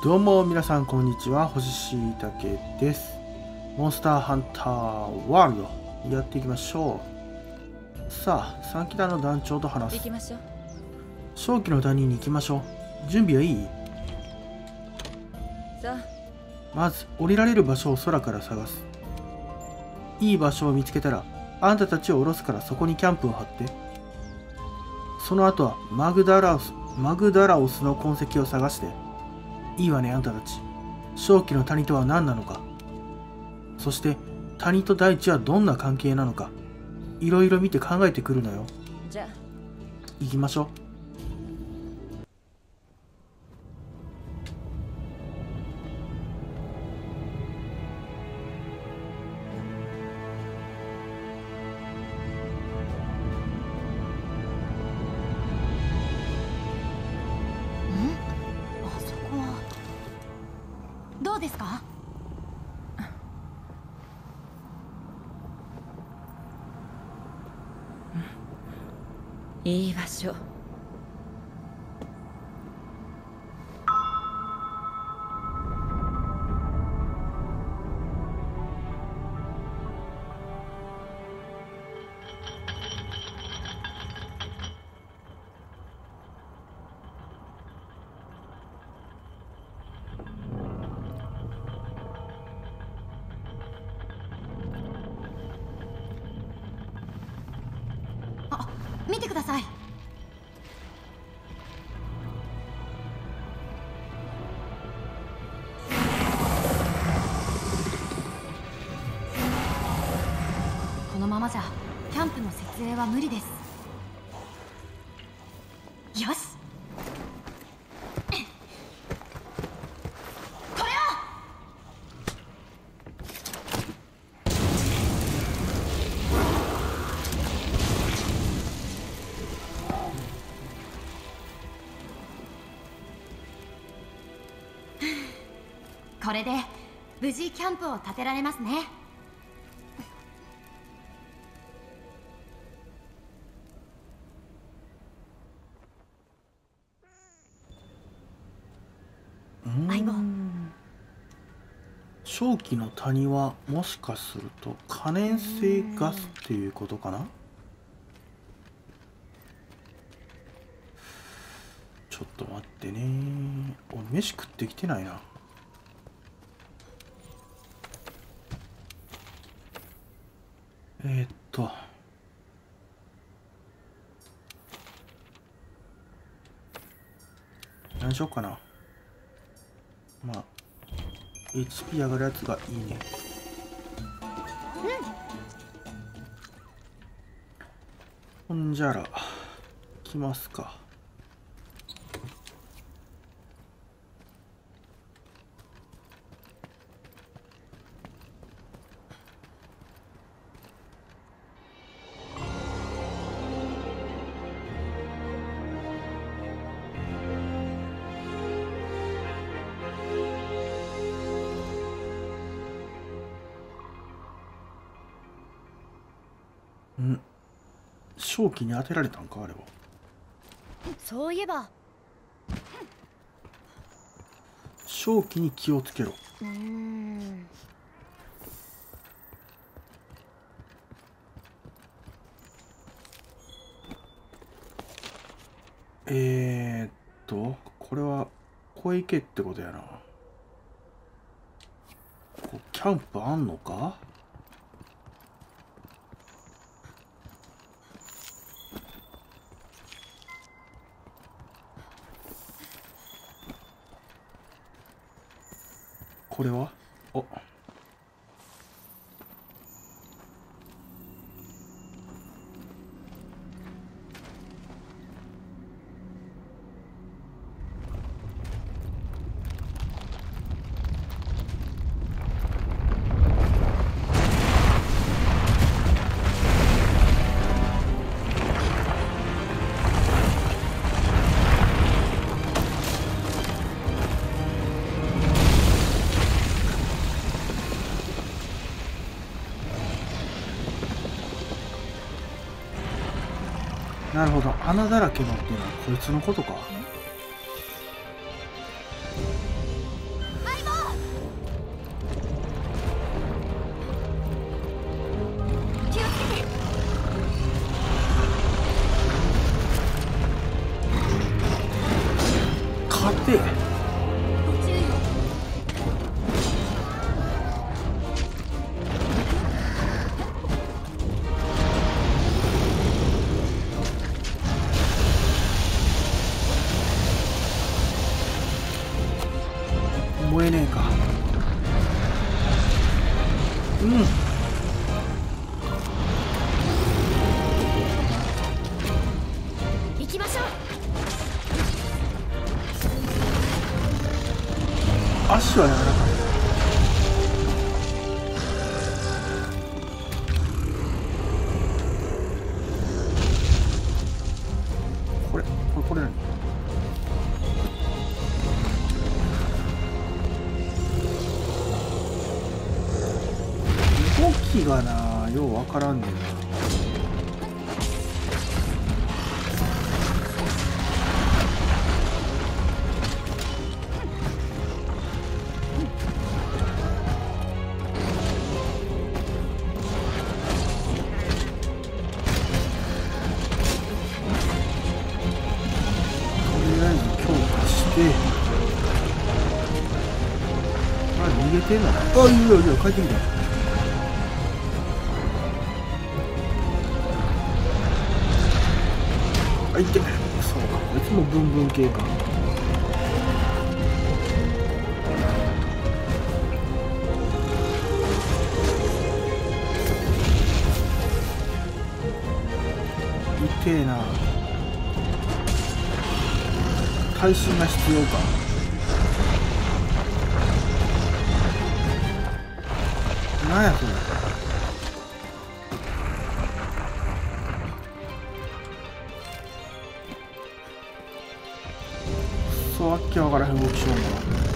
どうも皆さんこんにちは、星しいたけです。モンスターハンターワールドやっていきましょう。さあ、三木田の団長と話す。 行きましょう。 正気の谷に行きましょう。準備はいい？ さあ、 まず降りられる場所を空から探す。いい場所を見つけたらあんたたちを降ろすからそこにキャンプを張って。その後はマグダラオスの痕跡を探して。いいわね、あんたたち。正気の谷とは何なのか、そして谷と大地はどんな関係なのか、いろいろ見て考えてくるのよ。 じゃあ行きましょう。 あそこはどうですか？ いい場所。 あ、見てください。このままじゃキャンプの設営は無理です。よし、これを。これで無事キャンプを建てられますね。相棒、 正気の谷はもしかすると可燃性ガスっていうことかな。ちょっと待ってね、俺飯食ってきてないな。何しよっかな。まあ HP 上がるやつがいいね。ほんじゃら来ますか。正気に当てられたんか、あれは。 そういえば、 正気に気をつけろ。これは小池ってことやな。こキャンプあんのか。これはおなるほど、穴だらけのっていうのはこいつのことか。 勝て。 ご注意を。 燃えねえか。うん。 行きましょう。 足は柔らかい。これ何？動きがな、ようわからんねんな。逃げてんの？あ、いやいや、帰ってきた。あ、いって。そうか、こいつもブンブン系か。痛えな。耐震が必要か。なんやそれ。そうわっけわからへん動きしような。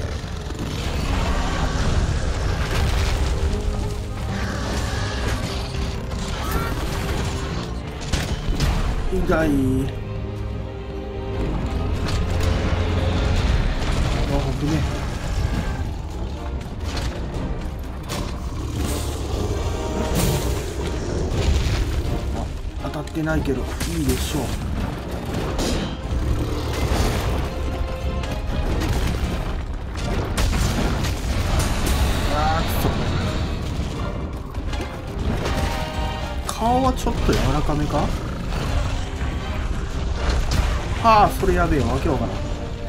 意外。あ、危ねえ。当たってないけどいいでしょう。あーくそ。顔はちょっと柔らかめか。はあ、それやべえわけわからん。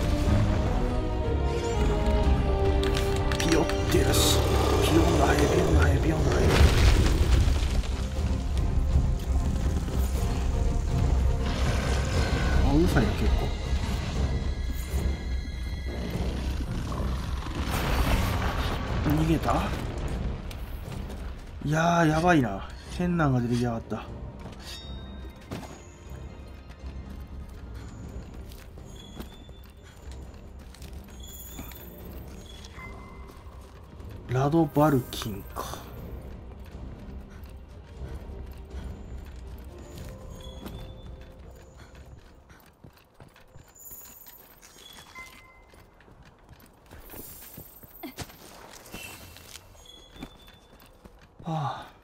ピヨってるし、ピヨンが早い、ピヨンが早い、ピヨンが早い。あ、うるさいな結構。逃げた。いやー、やばいな。変なんが出てきやがった。ラドバルキンか。はあ。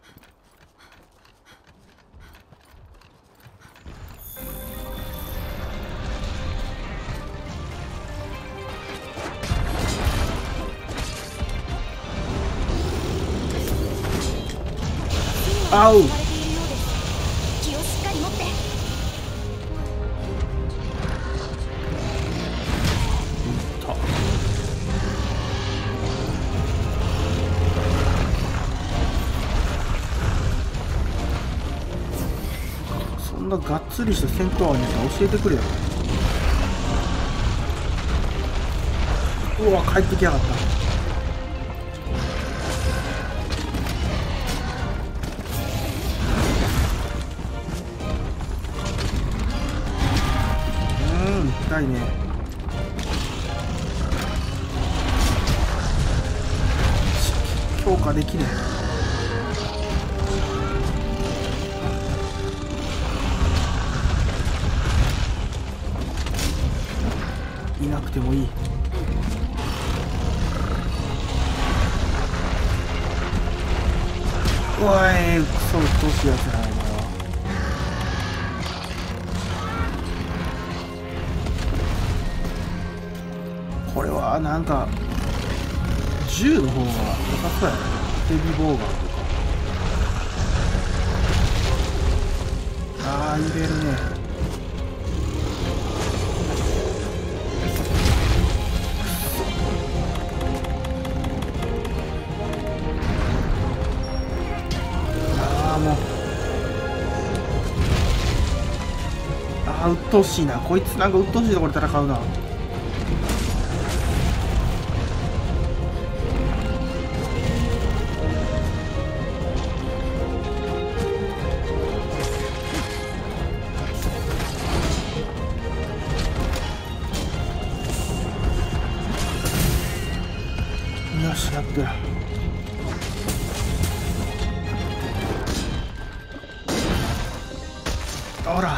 あう。 気をしっかり持って。 そんながっつりした戦闘案やったら教えてくれよ。うわ、帰ってきやがった。痛いね。強化できねえ。いなくてもいい。おい、クソうっとうしいやつやな。 これはなんか銃の方が良さそうやね。ヘビーボーガンとか。ああ入れるね。うっとうしいな。こいつなんかうっとうしいところで戦うな。よし、やってる。ほら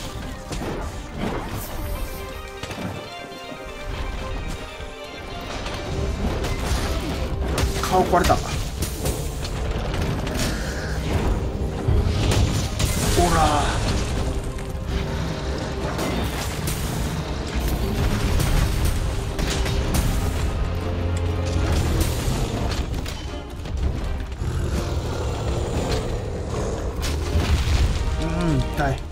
顔壊れた。ほら痛い。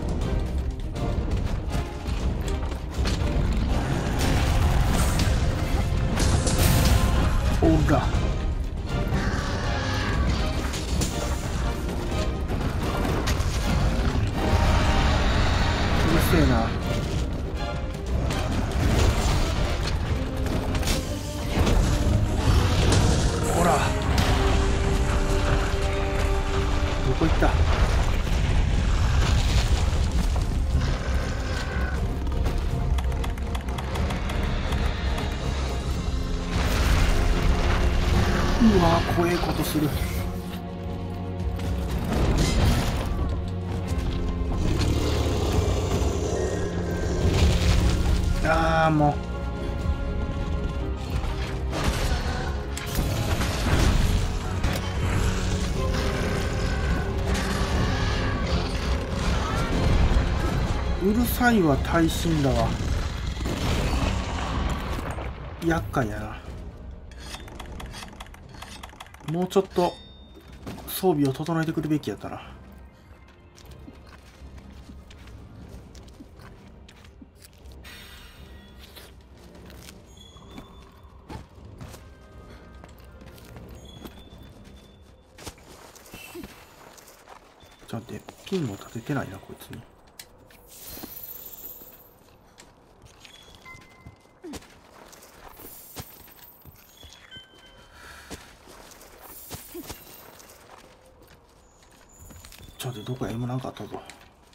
ほらうるせえな。ほらどこ行った。うわー怖えことする。ああもううるさいわ。耐震だわ。厄介やな。もうちょっと装備を整えてくるべきやったな。ちょっと待って、ピンも立ててないなこいつに。ちょっとどこや今なんかあったぞ。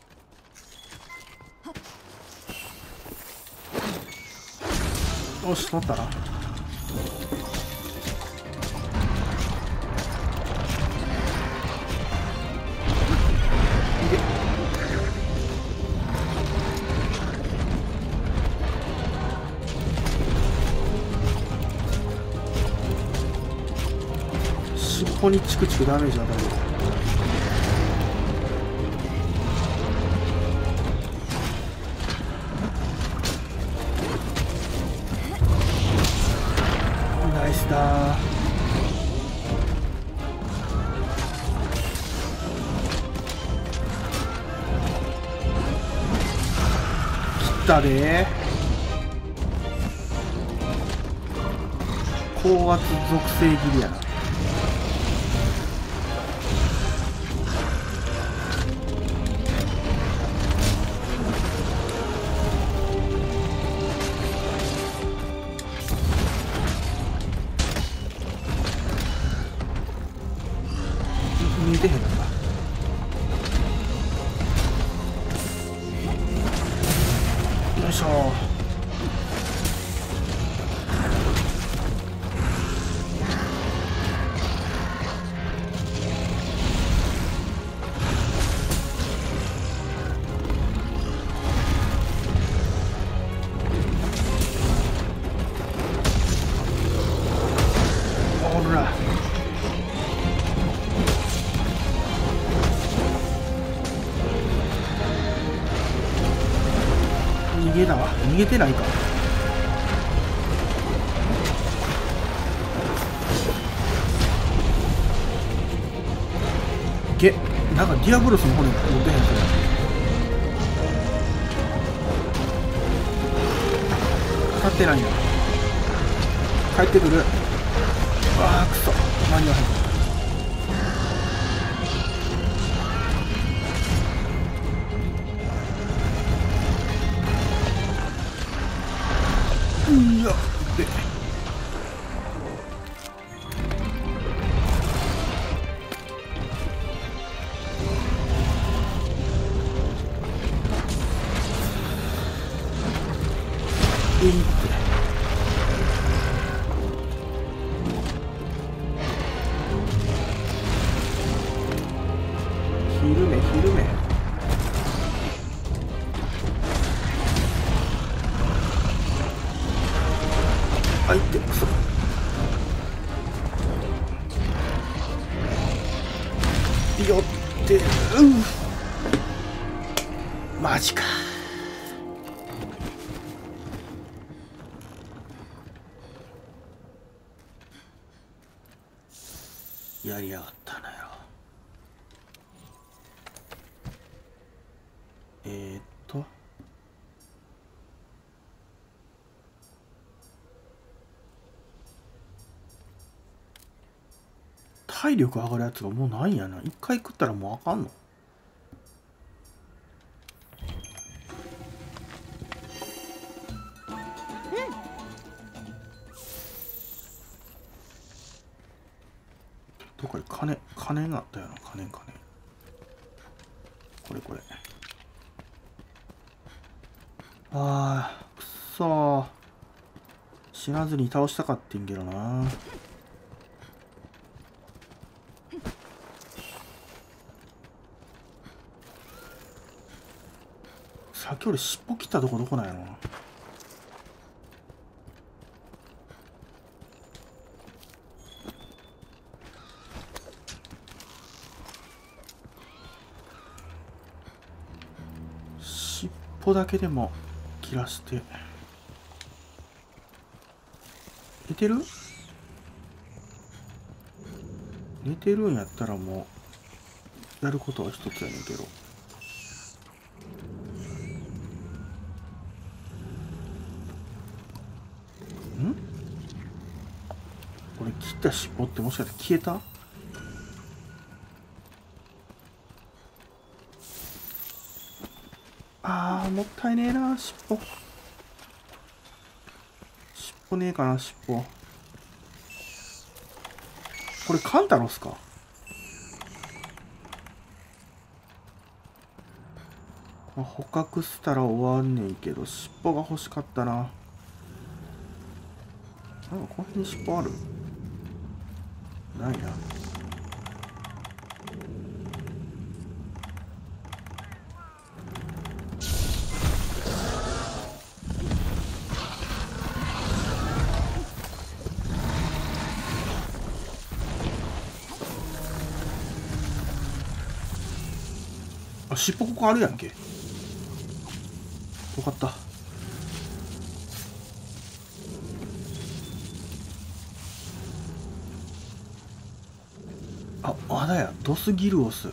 よし乗ったな。尻尾にチクチクダメージ与える。ナイスだー。切ったでー。高圧属性切りやな。見えてへんのか。よいしょ。ほら逃げだわ。逃げてないか。 げなんかディアブロスの骨持ってへんそれ。当たってないんや。帰ってくる。あーくそ間に合わへん。いやで昼目昼目。あいってくそ。よってマジか。やりやがったなよ。体力上がるやつがもうないんやな。一回食ったらもうあかんの。どこに金があったよな。金これあーくそー。死なずに倒したかってんけどな。さっき俺尻尾切ったとこどこなんやろな。尻尾だけでも切らして寝てるんやったらもうやることは一つやねんけど。これ切った尻尾ってもしかして消えた？あーもったいねえな。尻尾ねえかな。尻尾これカンタロスか。捕獲したら終わんねんけど尻尾が欲しかったな。なんかこの辺に尻尾ある？ないな。あ、尻尾ここあるやんけ。よかった。あ、まだや。ドスギルオス。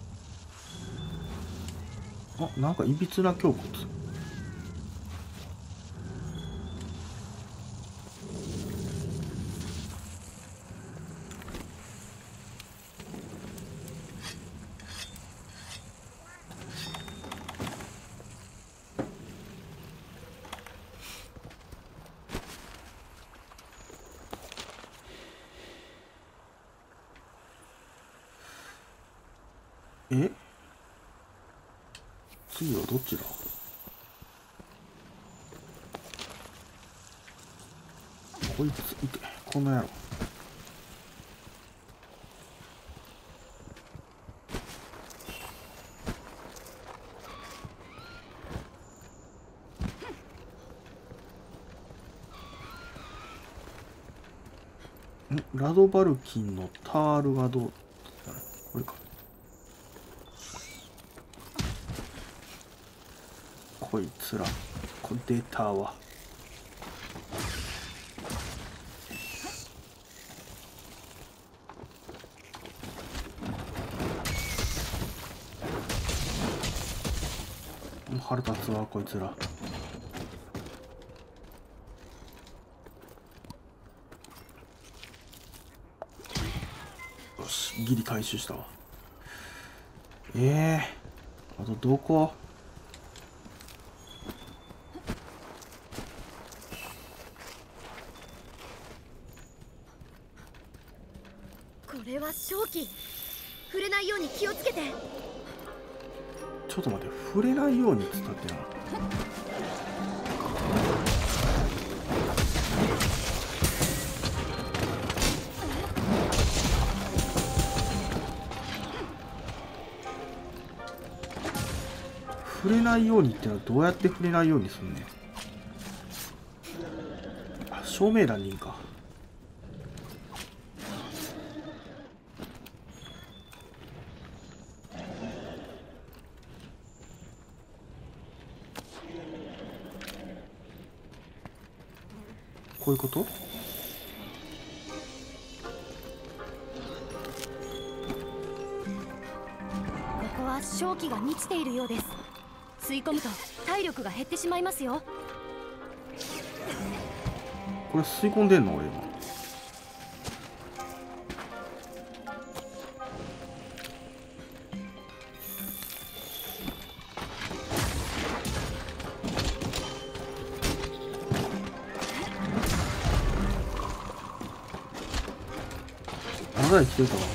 あ、なんかいびつな胸骨。え？次はどっちだ？こいついて、この野郎。ラドバルキンのタールがどう？これか。こいつらこれ出たわ。 腹立つわこいつら。よし、ギリ回収したわ。あとどこ？ これは正気。触れないように気をつけて。 ちょっと待って、触れないようにっつったってな。触れないようにってのはどうやって触れないようにすんねん。あ、照明弾にいいか。こういうこと？ ここは正気が満ちているようです。吸い込むと体力が減ってしまいますよ。 これ吸い込んでんの俺今。まだ生きてるかな。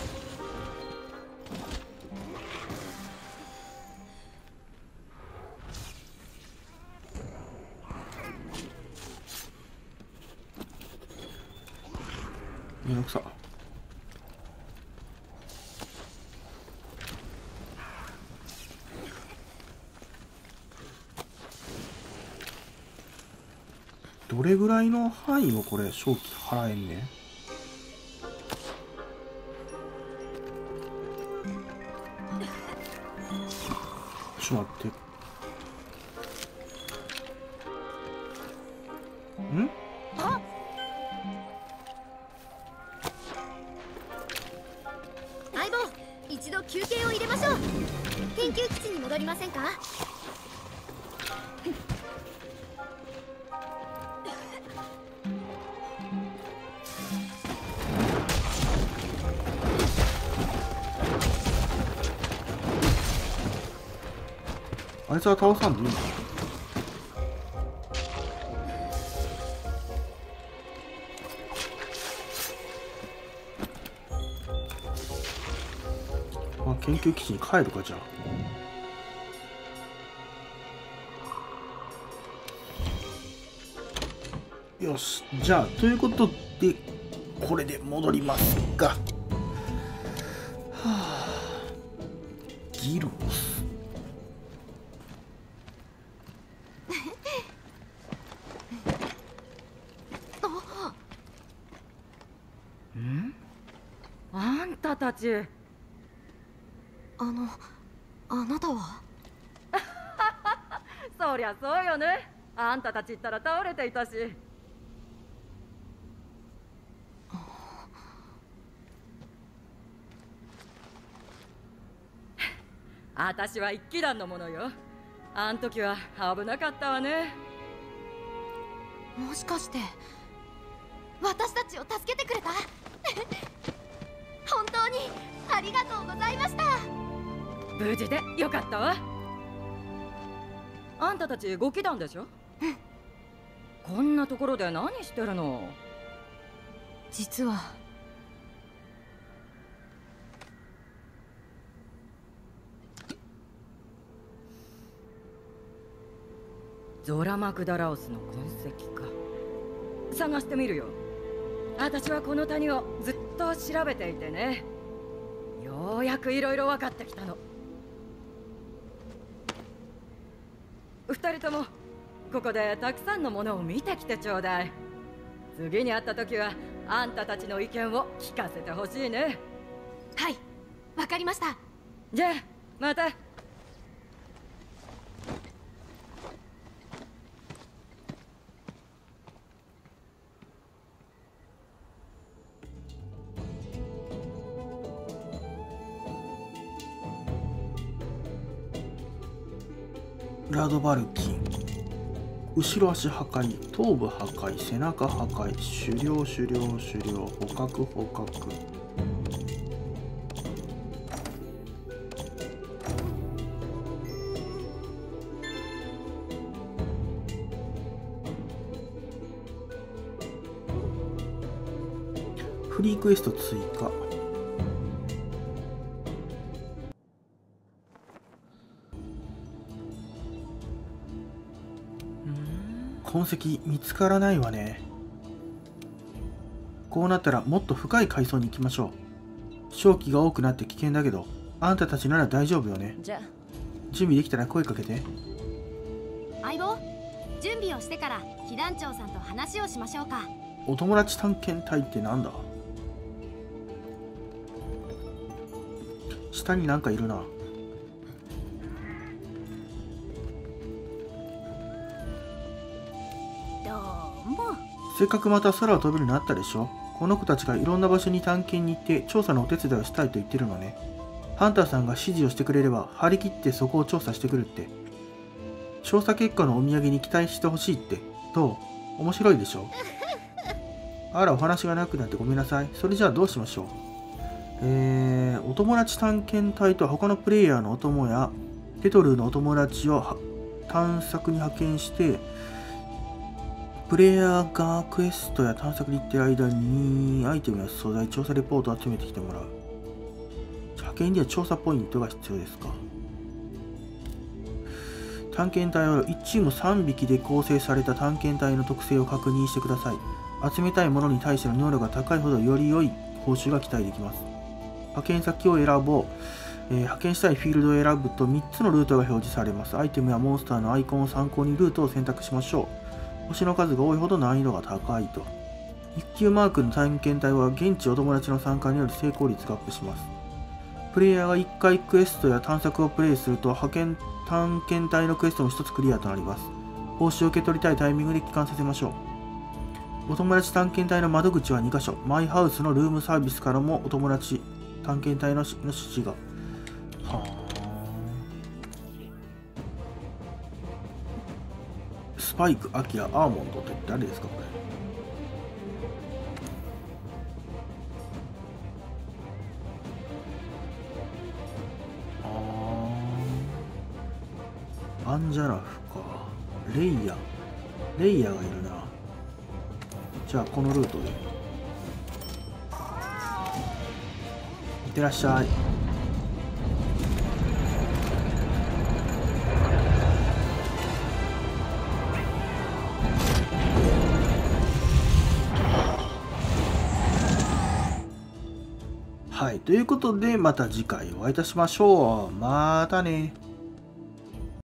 めんどくさ。どれぐらいの範囲をこれ正気払えんねん。ちょっと待って。ん？ あ、相棒、一度休憩を入れましょう。研究基地に戻りませんか？ あいつは倒さんでいいの？まあ、研究基地に帰るかじゃあ。よし、じゃあということでこれで戻りますが、はあ、ギルオス。 あんたたち。 あなたは？ そりゃそうよね。あんたたちったら倒れていたし。私は一騎団のものよ。あん時は危なかったわね。 もしかして私たちを助けてくれた？本当にありがとうございました。 無事でよかったわ。あんたたち5騎団でしょ？ うん。 こんなところで何してるの？ 実はゾラマクダラオスの痕跡か。探してみるよ。私はこの谷をずっと調べていてね、ようやくいろいろ分かってきたの。二人ともここでたくさんのものを見てきてちょうだい。次に会った時はあんたたちの意見を聞かせてほしいね。 はい、わかりました。 じゃあまた。 ラドバルキン、後ろ足破壊、頭部破壊、背中破壊、狩猟、捕獲。フリークエスト追加。痕跡見つからないわね。こうなったらもっと深い階層に行きましょう。瘴気が多くなって危険だけど、あんたたちなら大丈夫よね。 じゃあ準備できたら声かけて。 相棒、準備をしてから被団長さんと話をしましょうか。 お友達探検隊ってなんだ。下になんかいるな。せっかくまた空を飛べるようになったでしょ。この子たちがいろんな場所に探検に行って調査のお手伝いをしたいと言ってるのね。ハンターさんが指示をしてくれれば張り切ってそこを調査してくるって。調査結果のお土産に期待してほしいって。どう？面白いでしょ。あら、お話がなくなってごめんなさい。それじゃあどうしましょう。お友達探検隊と他のプレイヤーのお供やテトルーのお友達を探索に派遣して、プレイヤーがクエストや探索に行ってる間にアイテムや素材、調査レポートを集めてきてもらう。派遣には調査ポイントが必要ですか。探検隊は1チーム3匹で構成された探検隊の特性を確認してください。集めたいものに対しての能力が高いほどより良い報酬が期待できます。派遣先を選ぼう。派遣したいフィールドを選ぶと3つのルートが表示されます。アイテムやモンスターのアイコンを参考にルートを選択しましょう。星の数が多いほど難易度が高いと。1級マークの探検隊は現地お友達の参加による成功率がアップします。プレイヤーが1回クエストや探索をプレイすると探検隊のクエストも1つクリアとなります。報酬を受け取りたいタイミングで帰還させましょう。お友達探検隊の窓口は2カ所。マイハウスのルームサービスからもお友達探検隊の指示が。スパイク、アキラ、アーモンドって誰ですかこれ。アンジャラフか。レイヤがいるな。じゃあこのルートでいってらっしゃい。はい、ということでまた次回お会いいたしましょう。またね。